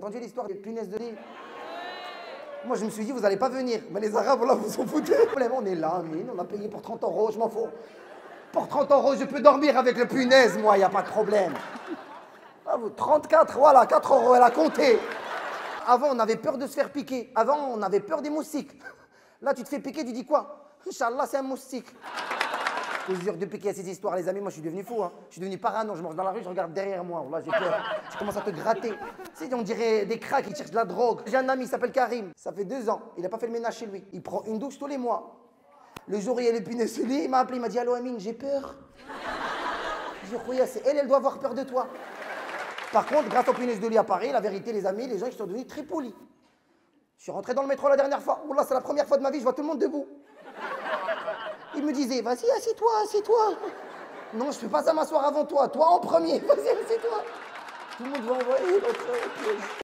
entendu l'histoire des punaises de lit? Moi, je me suis dit, vous allez pas venir. Mais les Arabes, là, vous s'en foutez. On est là, mine, on a payé pour 30 €, je m'en fous. Pour 30 €, je peux dormir avec le punaise, moi, y a pas de problème. Ah, vous, 34, voilà, 4 €, elle a compté. Avant, on avait peur de se faire piquer. Avant, on avait peur des moustiques. Là, tu te fais piquer, tu dis quoi? Inch'Allah, c'est un moustique. Je vous jure, depuis qu'il y a ces histoires, les amis, moi, je suis devenu fou. Hein. Je suis devenu parano. Je marche dans la rue, je regarde derrière moi. Là, j'ai peur. Je commence à te gratter. Tu sais, on dirait des cracks qui cherchent de la drogue. J'ai un ami, il s'appelle Karim. Ça fait 2 ans. Il n'a pas fait le ménage chez lui. Il prend une douche tous les mois. Le jour où il y a les punaises sur lui, il m'a appelé. Il m'a dit, allô, Amine, j'ai peur. Je dis, Khouya, c'est elle, elle doit avoir peur de toi. Par contre, grâce aux punaises de lit à Paris, la vérité, les amis, les gens ils sont devenus très polis. Je suis rentré dans le métro la dernière fois. Oula, c'est la première fois de ma vie, je vois tout le monde debout. Il me disait, vas-y, assieds-toi, assieds-toi. Non, je ne peux pas m'asseoir avant toi. Toi en premier. Vas-y, assieds-toi. Tout le monde va envoyer l'autre.